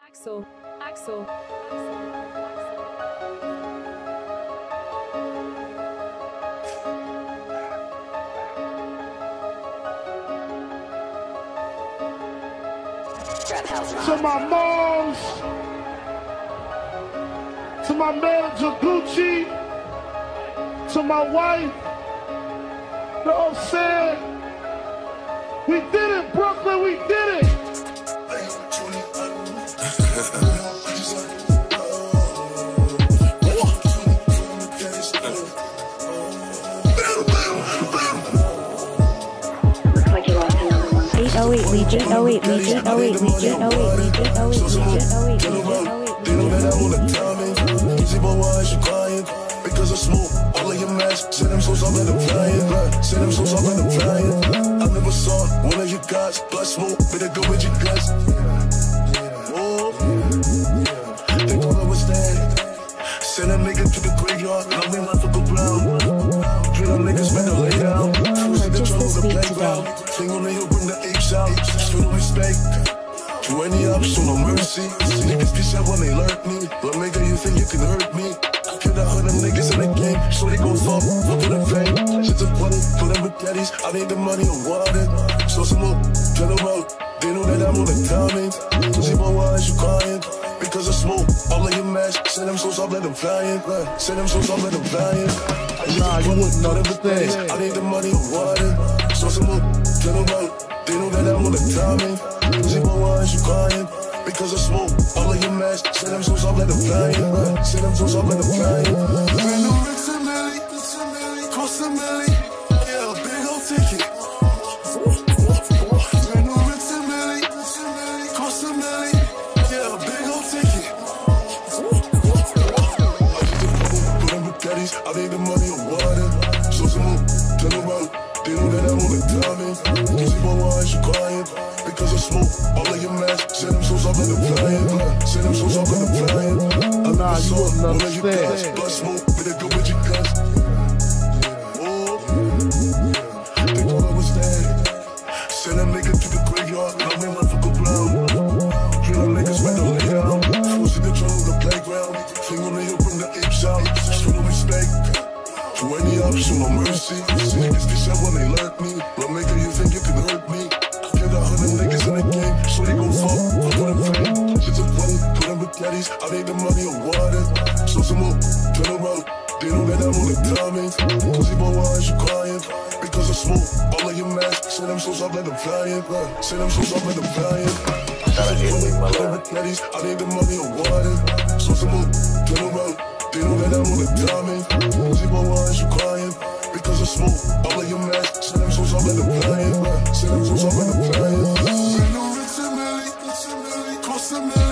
Axel. To my moms, to my manager Gucci, to my wife, you know what I'm saying? We did it, Brooklyn, we did it! Like you lost another one. 808Legion, 808Legion, 808Legion, 808Legion, 808Legion, 808Legion. They know that I want a diamond. Easy boy, why is you crying? Because I smoke all of your masks. Send them souls, I'll let them fly in. Send them souls, I'll let them fly in. I never saw one of your guys. Blood smoke, better go with your guts. Whoa. They thought I was dead. Send a nigga to the graveyard. I'm in my fucking brown. Drill them niggas, better lay down. Purchase this beat today. Thing on the hill, bring the apes out. Still no respect. To any ops, show no mercy. Niggas get shot when they lurk me. But nigga, you think you can hurt me? Kill 100 niggas in the game, so they gon' fuck for the fame. Shit's a funny, for them baguettes. I need the money on water. So some more, turn them out. They know that I'm on the timing. Pussy boy, why is you crying? Because I smoke all of your masks. Send them souls, I'll let them fly in. Send them souls, I'll let them fly in. Nah, you wouldn't understand. I need the money on water. So some more, turn them out. They know that I'm on the timing. Pussy boy, why is you crying? Because I smoke all of your masks. Send them souls, I'll let them fly in. Send them souls, I'll let them fly in. Brand new Ricks and Millie, cost a milli. Yeah, a big old ticket. Brand new Ricks and Millie, cost a milli. Yeah, a big old ticket. Put them baguettes, I need the money on water. So some more, turn around. They know that I'm on the timing. Easy boy, why is you crying? Because I smoke all of your masks. Send them souls, I'll let them fly in. Send them souls, I'll let them fly in. Nah, you wouldn't understand. Blood smoke, better go with your guns. Oh, they thought I was dead. Send a nigga to the graveyard. I'm in my fucking brown. Drill them niggas, better lay down. Who's in control of the playground? Thing on the hill, bring the apes out. Show no respect. To any ops, show no mercy. Niggas get shot when they lurk me. But nigga, you think you can hurt me? Kill 100 niggas in the game, so they gon' fuck for them fame. Shit's a funny, for them baguettes. I need the money on water. So some more, turn around. They know that I'm on the timing. Pussy boy, why is you crying? Because I smoke all of your masks. Send them souls, I'll let them fly in. Send them souls, I'll let them fly in. I need the money on water. So some more, turn around. They know that I'm on the timing. Pussy boy, why is you crying? Because I smoke all of your masks. Send them souls, I'll let them fly in. Send them souls, I'll let them fly in. Brand new Ricks and Millie, cost a milli.